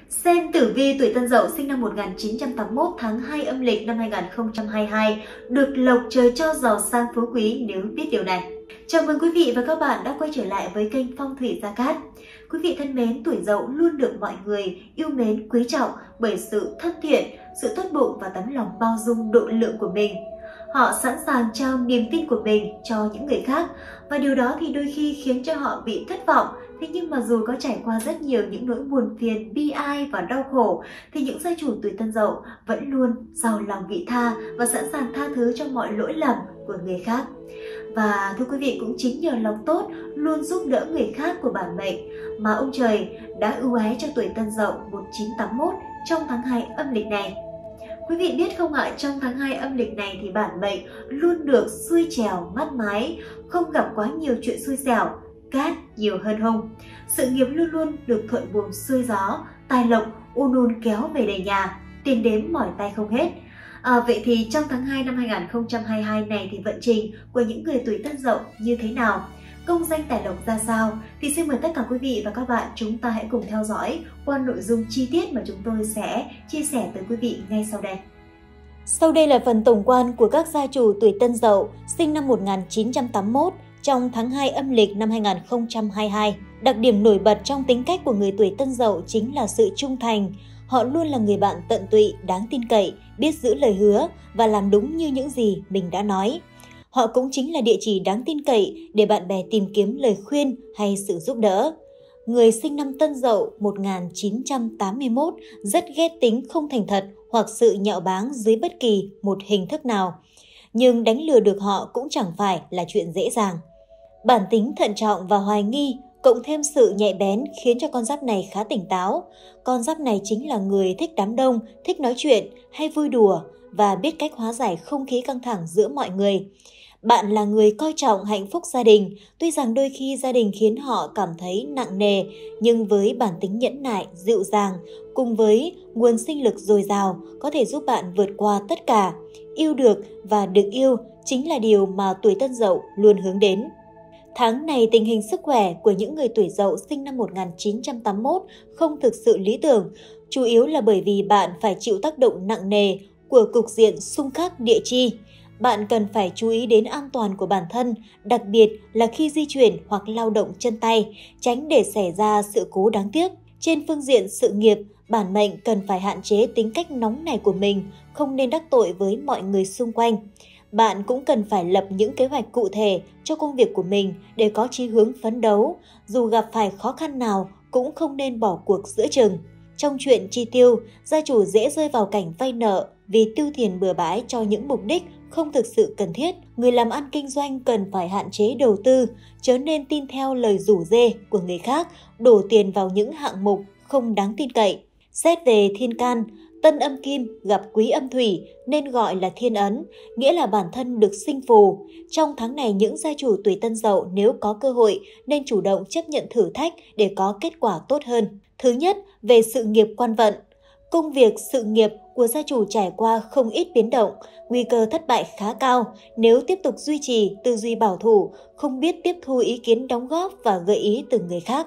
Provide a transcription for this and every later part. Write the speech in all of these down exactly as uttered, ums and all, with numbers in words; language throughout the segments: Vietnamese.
Xem tử vi tuổi Tân Dậu sinh năm một nghìn chín trăm tám mươi mốt tháng hai âm lịch năm hai nghìn không trăm hai mươi hai, được lộc trời cho giàu sang phú quý nếu biết điều này. Chào mừng quý vị và các bạn đã quay trở lại với kênh Phong thủy Gia Cát. Quý vị thân mến, tuổi Dậu luôn được mọi người yêu mến quý trọng bởi sự thân thiện, sự tốt bụng và tấm lòng bao dung độ lượng của mình. Họ sẵn sàng trao niềm tin của mình cho những người khác và điều đó thì đôi khi khiến cho họ bị thất vọng. Thế nhưng mà dù có trải qua rất nhiều những nỗi buồn phiền, bi ai và đau khổ thì những gia chủ tuổi Tân Dậu vẫn luôn giàu lòng vị tha và sẵn sàng tha thứ cho mọi lỗi lầm của người khác. Và thưa quý vị, cũng chính nhờ lòng tốt luôn giúp đỡ người khác của bản mệnh mà ông trời đã ưu ái cho tuổi Tân Dậu một nghìn chín trăm tám mươi mốt trong tháng hai âm lịch này. Quý vị biết không ạ, trong tháng hai âm lịch này thì bản mệnh luôn được xuôi trèo mát mái, không gặp quá nhiều chuyện xui xẻo, cát nhiều hơn hung. Sự nghiệp luôn luôn được thuận buồm xuôi gió, tài lộc ùn ùn kéo về đầy nhà, tiền đếm mỏi tay không hết. À, vậy thì trong tháng hai năm hai nghìn không trăm hai mươi hai này thì vận trình của những người tuổi Tân Dậu như thế nào? Công danh tài lộc ra sao? Thì xin mời tất cả quý vị và các bạn chúng ta hãy cùng theo dõi qua nội dung chi tiết mà chúng tôi sẽ chia sẻ tới quý vị ngay sau đây. Sau đây là phần tổng quan của các gia chủ tuổi Tân Dậu sinh năm một nghìn chín trăm tám mươi mốt trong tháng hai âm lịch năm hai nghìn không trăm hai mươi hai. Đặc điểm nổi bật trong tính cách của người tuổi Tân Dậu chính là sự trung thành. Họ luôn là người bạn tận tụy, đáng tin cậy, biết giữ lời hứa và làm đúng như những gì mình đã nói. Họ cũng chính là địa chỉ đáng tin cậy để bạn bè tìm kiếm lời khuyên hay sự giúp đỡ. Người sinh năm Tân Dậu một nghìn chín trăm tám mươi mốt rất ghét tính không thành thật hoặc sự nhạo báng dưới bất kỳ một hình thức nào. Nhưng đánh lừa được họ cũng chẳng phải là chuyện dễ dàng. Bản tính thận trọng và hoài nghi cộng thêm sự nhạy bén khiến cho con giáp này khá tỉnh táo. Con giáp này chính là người thích đám đông, thích nói chuyện hay vui đùa và biết cách hóa giải không khí căng thẳng giữa mọi người. Bạn là người coi trọng hạnh phúc gia đình, tuy rằng đôi khi gia đình khiến họ cảm thấy nặng nề, nhưng với bản tính nhẫn nại, dịu dàng, cùng với nguồn sinh lực dồi dào có thể giúp bạn vượt qua tất cả. Yêu được và được yêu chính là điều mà tuổi Tân Dậu luôn hướng đến. Tháng này tình hình sức khỏe của những người tuổi Dậu sinh năm một nghìn chín trăm tám mươi mốt không thực sự lý tưởng, chủ yếu là bởi vì bạn phải chịu tác động nặng nề của cục diện xung khắc địa chi. Bạn cần phải chú ý đến an toàn của bản thân, đặc biệt là khi di chuyển hoặc lao động chân tay, tránh để xảy ra sự cố đáng tiếc. Trên phương diện sự nghiệp, bản mệnh cần phải hạn chế tính cách nóng nảy của mình, không nên đắc tội với mọi người xung quanh. Bạn cũng cần phải lập những kế hoạch cụ thể cho công việc của mình để có chí hướng phấn đấu. Dù gặp phải khó khăn nào cũng không nên bỏ cuộc giữa chừng. Trong chuyện chi tiêu, gia chủ dễ rơi vào cảnh vay nợ vì tiêu tiền bừa bãi cho những mục đích không thực sự cần thiết. Người làm ăn kinh doanh cần phải hạn chế đầu tư, chớ nên tin theo lời rủ rê của người khác, đổ tiền vào những hạng mục không đáng tin cậy. Xét về thiên can, tân âm kim gặp quý âm thủy nên gọi là thiên ấn, nghĩa là bản thân được sinh phù. Trong tháng này, những gia chủ tuổi Tân Dậu nếu có cơ hội nên chủ động chấp nhận thử thách để có kết quả tốt hơn. Thứ nhất, về sự nghiệp quan vận. Công việc, sự nghiệp của gia chủ trải qua không ít biến động, nguy cơ thất bại khá cao nếu tiếp tục duy trì tư duy bảo thủ, không biết tiếp thu ý kiến đóng góp và gợi ý từ người khác.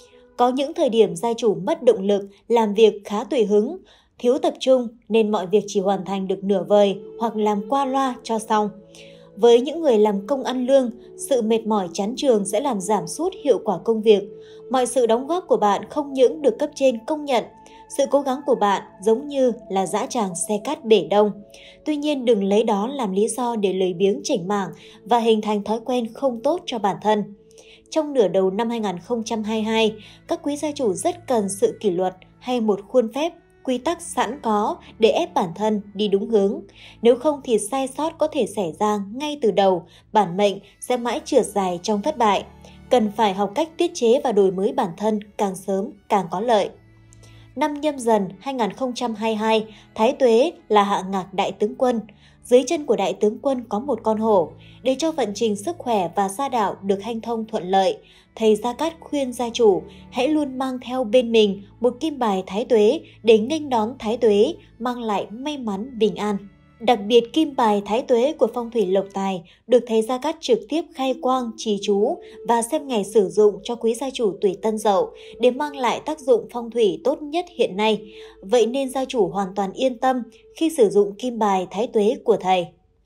Có những thời điểm gia chủ mất động lực, làm việc khá tùy hứng, thiếu tập trung nên mọi việc chỉ hoàn thành được nửa vời hoặc làm qua loa cho xong. Với những người làm công ăn lương, sự mệt mỏi chán chường sẽ làm giảm sút hiệu quả công việc. Mọi sự đóng góp của bạn không những được cấp trên công nhận, sự cố gắng của bạn giống như là dã tràng xe cát bể đông. Tuy nhiên đừng lấy đó làm lý do để lười biếng chểnh mảng và hình thành thói quen không tốt cho bản thân. Trong nửa đầu năm hai nghìn không trăm hai mươi hai, các quý gia chủ rất cần sự kỷ luật hay một khuôn phép, quy tắc sẵn có để ép bản thân đi đúng hướng. Nếu không thì sai sót có thể xảy ra ngay từ đầu, bản mệnh sẽ mãi trượt dài trong thất bại. Cần phải học cách tiết chế và đổi mới bản thân càng sớm càng có lợi. Năm Nhâm Dần hai nghìn không trăm hai mươi hai, Thái Tuế là hạ ngạc đại tướng quân. Dưới chân của đại tướng quân có một con hổ. Để cho vận trình sức khỏe và gia đạo được hanh thông thuận lợi, thầy Gia Cát khuyên gia chủ hãy luôn mang theo bên mình một kim bài Thái Tuế để nghênh đón Thái Tuế, mang lại may mắn bình an. Đặc biệt kim bài thái tuế của phong thủy lộc tài được thầy Gia Cát trực tiếp khai quang, trì chú và xem ngày sử dụng cho quý gia chủ tuổi Tân Dậu để mang lại tác dụng phong thủy tốt nhất hiện nay. Vậy nên gia chủ hoàn toàn yên tâm khi sử dụng kim bài thái tuế của thầy.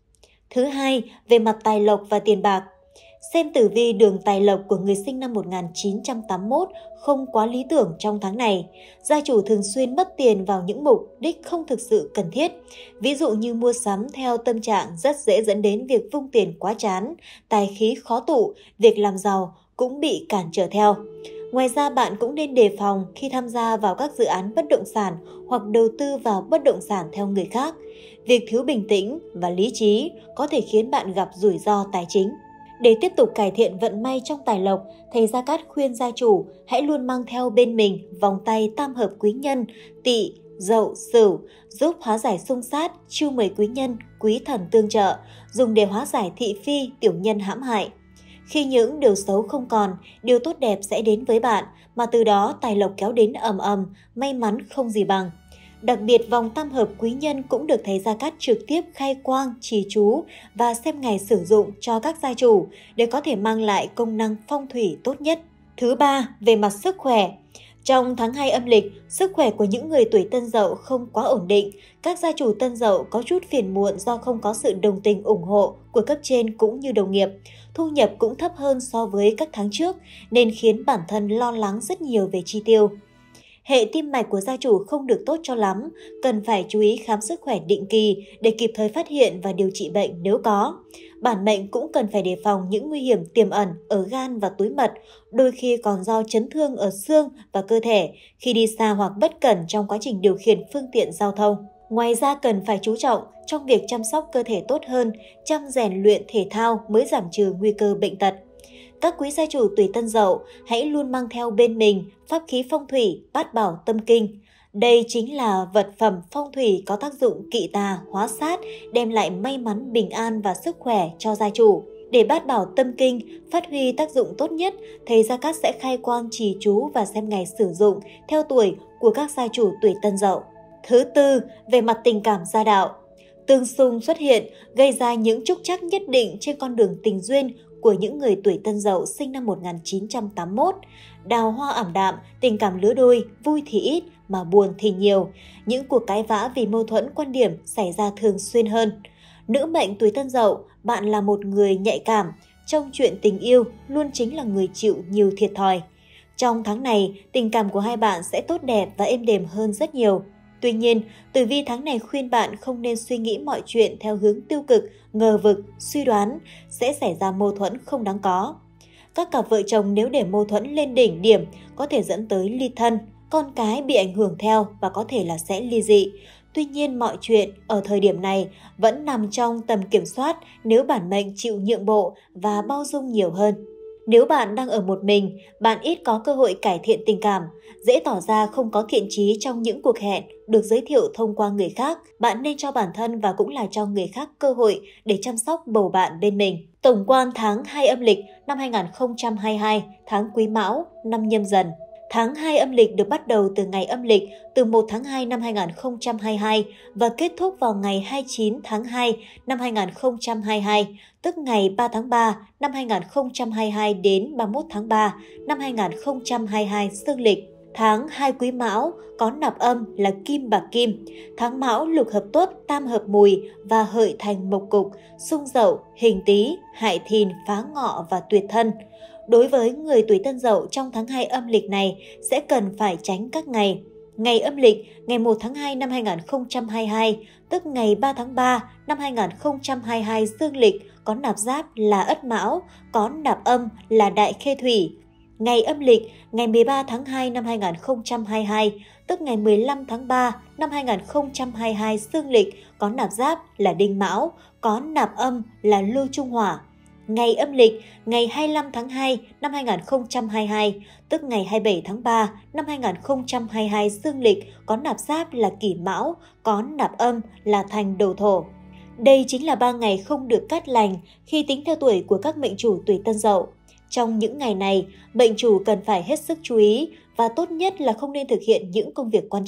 Thứ hai, về mặt tài lộc và tiền bạc. Xem tử vi đường tài lộc của người sinh năm một nghìn chín trăm tám mươi mốt không quá lý tưởng trong tháng này. Gia chủ thường xuyên mất tiền vào những mục đích không thực sự cần thiết. Ví dụ như mua sắm theo tâm trạng rất dễ dẫn đến việc vung tiền quá chán, tài khí khó tụ, việc làm giàu cũng bị cản trở theo. Ngoài ra bạn cũng nên đề phòng khi tham gia vào các dự án bất động sản hoặc đầu tư vào bất động sản theo người khác. Việc thiếu bình tĩnh và lý trí có thể khiến bạn gặp rủi ro tài chính. Để tiếp tục cải thiện vận may trong tài lộc, thầy Gia Cát khuyên gia chủ hãy luôn mang theo bên mình vòng tay tam hợp quý nhân, Tỵ, Dậu, Sửu, giúp hóa giải xung sát, chiêu mời quý nhân, quý thần tương trợ, dùng để hóa giải thị phi, tiểu nhân hãm hại. Khi những điều xấu không còn, điều tốt đẹp sẽ đến với bạn, mà từ đó tài lộc kéo đến ầm ầm, may mắn không gì bằng. Đặc biệt vòng tam hợp quý nhân cũng được thầy Gia Cát trực tiếp khai quang, trì chú và xem ngày sử dụng cho các gia chủ để có thể mang lại công năng phong thủy tốt nhất. Thứ ba, về mặt sức khỏe. Trong tháng hai âm lịch, sức khỏe của những người tuổi Tân Dậu không quá ổn định. Các gia chủ Tân Dậu có chút phiền muộn do không có sự đồng tình ủng hộ của cấp trên cũng như đồng nghiệp. Thu nhập cũng thấp hơn so với các tháng trước nên khiến bản thân lo lắng rất nhiều về chi tiêu. Hệ tim mạch của gia chủ không được tốt cho lắm, cần phải chú ý khám sức khỏe định kỳ để kịp thời phát hiện và điều trị bệnh nếu có. Bản mệnh cũng cần phải đề phòng những nguy hiểm tiềm ẩn ở gan và túi mật, đôi khi còn do chấn thương ở xương và cơ thể khi đi xa hoặc bất cẩn trong quá trình điều khiển phương tiện giao thông. Ngoài ra cần phải chú trọng trong việc chăm sóc cơ thể tốt hơn, chăm rèn luyện thể thao mới giảm trừ nguy cơ bệnh tật. Các quý gia chủ tuổi Tân Dậu hãy luôn mang theo bên mình pháp khí phong thủy Bát Bảo Tâm Kinh. Đây chính là vật phẩm phong thủy có tác dụng kỵ tà, hóa sát, đem lại may mắn, bình an và sức khỏe cho gia chủ. Để Bát Bảo Tâm Kinh phát huy tác dụng tốt nhất, thầy Gia Cát sẽ khai quang trì chú và xem ngày sử dụng theo tuổi của các gia chủ tuổi Tân Dậu. Thứ tư, về mặt tình cảm gia đạo. Tương xung xuất hiện gây ra những trúc trắc nhất định trên con đường tình duyên của những người tuổi Tân Dậu sinh năm một nghìn chín trăm tám mươi mốt. Đào hoa ảm đạm, tình cảm lứa đôi, vui thì ít mà buồn thì nhiều. Những cuộc cãi vã vì mâu thuẫn quan điểm xảy ra thường xuyên hơn. Nữ mệnh tuổi Tân Dậu, bạn là một người nhạy cảm, trong chuyện tình yêu luôn chính là người chịu nhiều thiệt thòi. Trong tháng này, tình cảm của hai bạn sẽ tốt đẹp và êm đềm hơn rất nhiều. Tuy nhiên, tử vi tháng này khuyên bạn không nên suy nghĩ mọi chuyện theo hướng tiêu cực, ngờ vực, suy đoán, sẽ xảy ra mâu thuẫn không đáng có. Các cặp vợ chồng nếu để mâu thuẫn lên đỉnh điểm có thể dẫn tới ly thân, con cái bị ảnh hưởng theo và có thể là sẽ ly dị. Tuy nhiên, mọi chuyện ở thời điểm này vẫn nằm trong tầm kiểm soát nếu bản mệnh chịu nhượng bộ và bao dung nhiều hơn. Nếu bạn đang ở một mình, bạn ít có cơ hội cải thiện tình cảm, dễ tỏ ra không có thiện chí trong những cuộc hẹn được giới thiệu thông qua người khác. Bạn nên cho bản thân và cũng là cho người khác cơ hội để chăm sóc bầu bạn bên mình. Tổng quan tháng hai âm lịch năm hai nghìn không trăm hai mươi hai, tháng Quý Mão, năm Nhâm Dần. Tháng hai âm lịch được bắt đầu từ ngày âm lịch từ một tháng hai năm hai nghìn không trăm hai mươi hai và kết thúc vào ngày hai mươi chín tháng hai năm hai nghìn không trăm hai mươi hai, tức ngày ba tháng ba năm hai nghìn không trăm hai mươi hai đến ba mươi mốt tháng ba năm hai nghìn không trăm hai mươi hai dương lịch. Tháng hai Quý Mão có nạp âm là Kim bạc Kim. Tháng Mão lục hợp Tuất, tam hợp Mùi và hợi thành mộc cục, xung Dậu, hình Tý, hại Thìn, phá Ngọ và tuyệt Thân. Đối với người tuổi Tân Dậu trong tháng hai âm lịch này sẽ cần phải tránh các ngày. Ngày âm lịch ngày một tháng hai năm hai nghìn không trăm hai mươi hai, tức ngày ba tháng ba năm hai nghìn không trăm hai mươi hai dương lịch có nạp giáp là Ất Mão, có nạp âm là Đại Khê Thủy. Ngày âm lịch ngày mười ba tháng hai năm hai nghìn không trăm hai mươi hai, tức ngày mười lăm tháng ba năm hai nghìn không trăm hai mươi hai dương lịch có nạp giáp là Đinh Mão, có nạp âm là Lô Trung Hỏa. Ngày âm lịch ngày hai mươi lăm tháng hai năm hai nghìn không trăm hai mươi hai, tức ngày hai mươi bảy tháng ba năm hai nghìn không trăm hai mươi hai dương lịch có nạp giáp là Kỷ Mão, có nạp âm là Thành Đầu Thổ. Đây chính là ba ngày không được cát lành khi tính theo tuổi của các mệnh chủ tuổi Tân Dậu. Trong những ngày này, mệnh chủ cần phải hết sức chú ý và tốt nhất là không nên thực hiện những công việc quan trọng.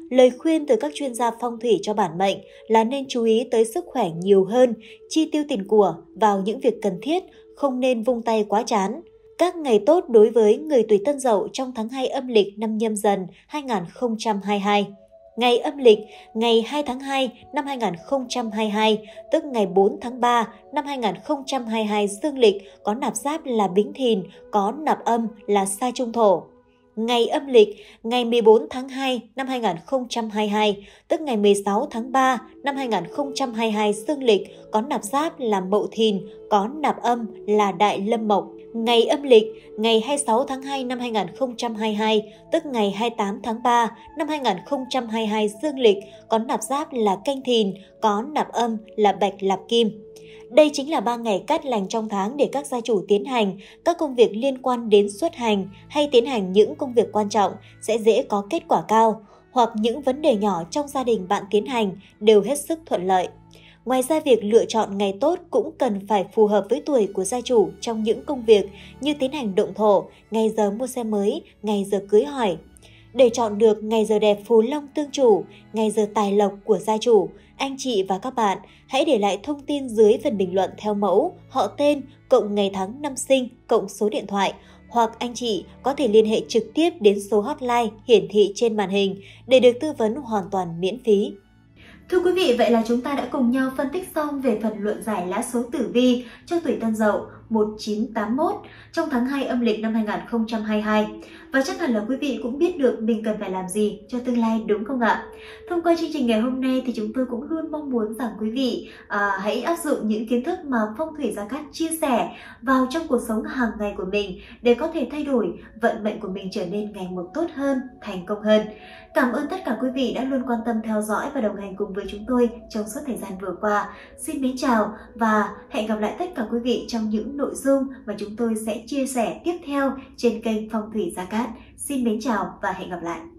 Lời khuyên từ các chuyên gia phong thủy cho bản mệnh là nên chú ý tới sức khỏe nhiều hơn, chi tiêu tiền của vào những việc cần thiết, không nên vung tay quá chán. Các ngày tốt đối với người tuổi Tân Dậu trong tháng hai âm lịch năm Nhâm Dần hai nghìn không trăm hai mươi hai. Ngày âm lịch ngày hai tháng hai năm hai nghìn không trăm hai mươi hai, tức ngày bốn tháng ba năm hai nghìn không trăm hai mươi hai dương lịch có nạp giáp là Bính Thìn, có nạp âm là Sa Trung Thổ. Ngày âm lịch ngày mười bốn tháng hai năm hai nghìn không trăm hai mươi hai, tức ngày mười sáu tháng ba năm hai nghìn không trăm hai mươi hai dương lịch có nạp giáp là Mậu Thìn, có nạp âm là Đại Lâm Mộc. Ngày âm lịch ngày hai mươi sáu tháng hai năm hai nghìn không trăm hai mươi hai, tức ngày hai mươi tám tháng ba năm hai nghìn không trăm hai mươi hai dương lịch có nạp giáp là Canh Thìn, có nạp âm là Bạch Lạp Kim. Đây chính là ba ngày cát lành trong tháng để các gia chủ tiến hành các công việc liên quan đến xuất hành hay tiến hành những công việc quan trọng sẽ dễ có kết quả cao, hoặc những vấn đề nhỏ trong gia đình bạn tiến hành đều hết sức thuận lợi. Ngoài ra, việc lựa chọn ngày tốt cũng cần phải phù hợp với tuổi của gia chủ trong những công việc như tiến hành động thổ, ngày giờ mua xe mới, ngày giờ cưới hỏi. Để chọn được ngày giờ đẹp phù long tương chủ, ngày giờ tài lộc của gia chủ, anh chị và các bạn hãy để lại thông tin dưới phần bình luận theo mẫu, họ tên, cộng ngày tháng năm sinh, cộng số điện thoại, hoặc anh chị có thể liên hệ trực tiếp đến số hotline hiển thị trên màn hình để được tư vấn hoàn toàn miễn phí. Thưa quý vị, vậy là chúng ta đã cùng nhau phân tích xong về phần luận giải lá số tử vi cho tuổi Tân Dậu một chín tám mốt trong tháng hai âm lịch năm hai nghìn không trăm hai mươi hai. Và chắc hẳn là quý vị cũng biết được mình cần phải làm gì cho tương lai, đúng không ạ? Thông qua chương trình ngày hôm nay thì chúng tôi cũng luôn mong muốn rằng quý vị à, hãy áp dụng những kiến thức mà Phong thủy Gia Cát chia sẻ vào trong cuộc sống hàng ngày của mình để có thể thay đổi vận mệnh của mình trở nên ngày một tốt hơn, thành công hơn. Cảm ơn tất cả quý vị đã luôn quan tâm theo dõi và đồng hành cùng với chúng tôi trong suốt thời gian vừa qua. Xin mến chào và hẹn gặp lại tất cả quý vị trong những nội dung mà chúng tôi sẽ chia sẻ tiếp theo trên kênh Phong thủy Gia Cát. Xin mến chào và hẹn gặp lại.